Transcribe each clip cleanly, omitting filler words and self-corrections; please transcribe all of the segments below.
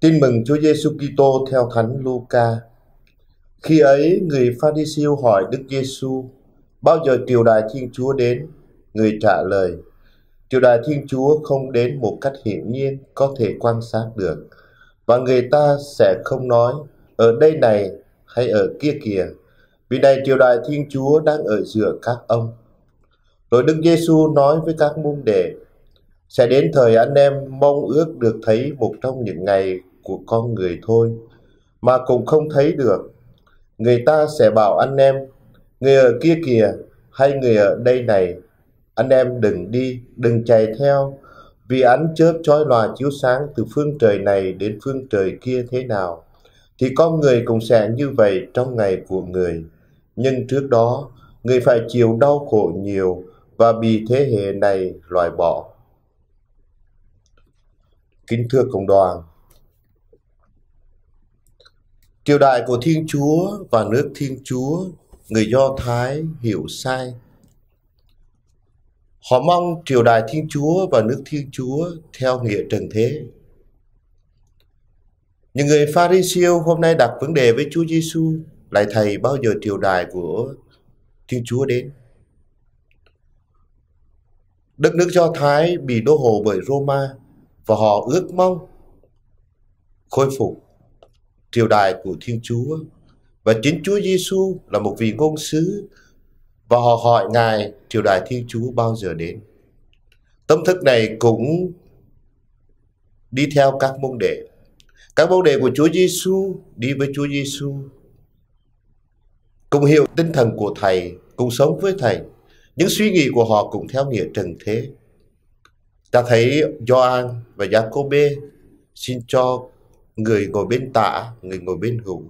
Tin mừng Chúa Giêsu Kitô theo Thánh Luca. Khi ấy, người Pha-ri-siêu hỏi Đức Giêsu: bao giờ triều đại Thiên Chúa đến? Người trả lời: triều đại Thiên Chúa không đến một cách hiển nhiên có thể quan sát được, và người ta sẽ không nói ở đây này hay ở kia kìa, vì này triều đại Thiên Chúa đang ở giữa các ông. Rồi Đức Giêsu nói với các môn đệ: sẽ đến thời anh em mong ước được thấy một trong những ngày của con người thôi, mà cũng không thấy được. Người ta sẽ bảo anh em: người ở kia kìa, hay người ở đây này. Anh em đừng đi, đừng chạy theo, vì ánh chớp chói lòa chiếu sáng từ phương trời này đến phương trời kia thế nào, thì con người cũng sẽ như vậy trong ngày của người. Nhưng trước đó, người phải chịu đau khổ nhiều và bị thế hệ này loại bỏ. Kính thưa cộng đoàn, triều đại của Thiên Chúa và nước Thiên Chúa, người Do Thái hiểu sai. Họ mong triều đại Thiên Chúa và nước Thiên Chúa theo nghĩa trần thế. Những người Pha-ri-siêu hôm nay đặt vấn đề với Chúa Giêsu: lại Thầy, bao giờ triều đại của Thiên Chúa đến? Đất nước Do Thái bị đô hộ bởi Roma, và họ ước mong khôi phục triều đại của Thiên Chúa, và chính Chúa Giêsu là một vị ngôn sứ, và họ hỏi Ngài triều đại Thiên Chúa bao giờ đến. Tâm thức này cũng đi theo các môn đệ. Các môn đệ của Chúa Giêsu đi với Chúa Giêsu, cùng hiểu tinh thần của Thầy, cùng sống với Thầy. Những suy nghĩ của họ cũng theo nghĩa trần thế. Ta thấy Gioan và Giacôbê xin cho người ngồi bên tả, người ngồi bên hữu.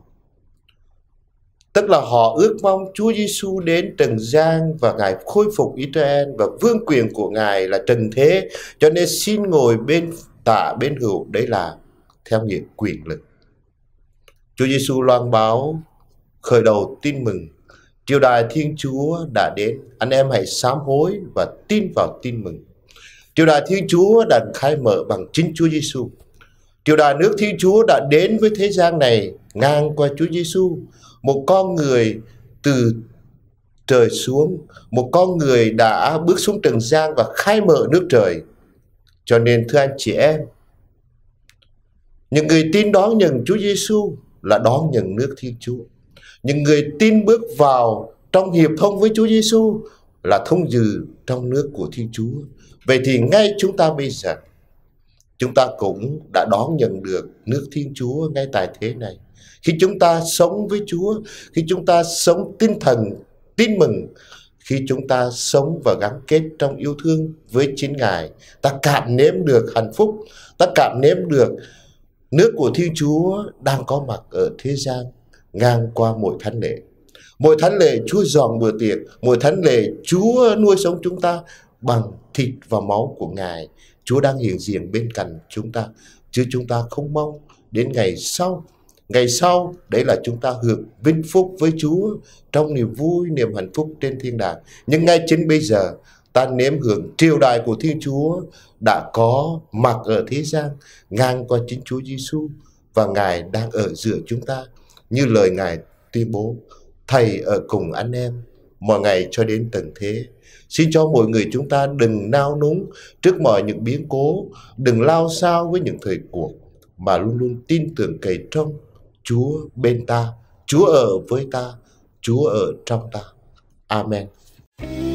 Tức là họ ước mong Chúa Giêsu đến trần gian và Ngài khôi phục Israel, và vương quyền của Ngài là trần thế, cho nên xin ngồi bên tả bên hữu. Đấy là theo nghĩa quyền lực. Chúa Giêsu loan báo khởi đầu tin mừng: triều đại Thiên Chúa đã đến, anh em hãy sám hối và tin vào tin mừng. Triều đại Thiên Chúa đã khai mở bằng chính Chúa Giêsu. Triều đại nước Thiên Chúa đã đến với thế gian này ngang qua Chúa Giêsu, một con người từ trời xuống, một con người đã bước xuống trần gian và khai mở nước trời. Cho nên thưa anh chị em, những người tin đón nhận Chúa Giêsu là đón nhận nước Thiên Chúa. Những người tin bước vào trong hiệp thông với Chúa Giêsu là thông dự trong nước của Thiên Chúa. Vậy thì ngay chúng ta bây giờ, chúng ta cũng đã đón nhận được nước Thiên Chúa ngay tại thế này. Khi chúng ta sống với Chúa, khi chúng ta sống tinh thần tin mừng, khi chúng ta sống và gắn kết trong yêu thương với chính Ngài, ta cảm nếm được hạnh phúc, ta cảm nếm được nước của Thiên Chúa đang có mặt ở thế gian ngang qua mỗi thánh lễ. Mỗi thánh lễ Chúa dọn bữa tiệc, mỗi thánh lễ Chúa nuôi sống chúng ta bằng thịt và máu của Ngài. Chúa đang hiện diện bên cạnh chúng ta, chứ chúng ta không mong đến ngày sau. Ngày sau, đấy là chúng ta hưởng vinh phúc với Chúa trong niềm vui, niềm hạnh phúc trên thiên đàng. Nhưng ngay chính bây giờ, ta nếm hưởng triều đại của Thiên Chúa đã có mặt ở thế gian ngang qua chính Chúa Giêsu, và Ngài đang ở giữa chúng ta. Như lời Ngài tuyên bố: Thầy ở cùng anh em mọi ngày cho đến tận thế. Xin cho mỗi người chúng ta đừng nao núng trước mọi những biến cố, đừng lao sao với những thời cuộc, mà luôn luôn tin tưởng cậy trông Chúa bên ta, Chúa ở với ta, Chúa ở trong ta. Amen.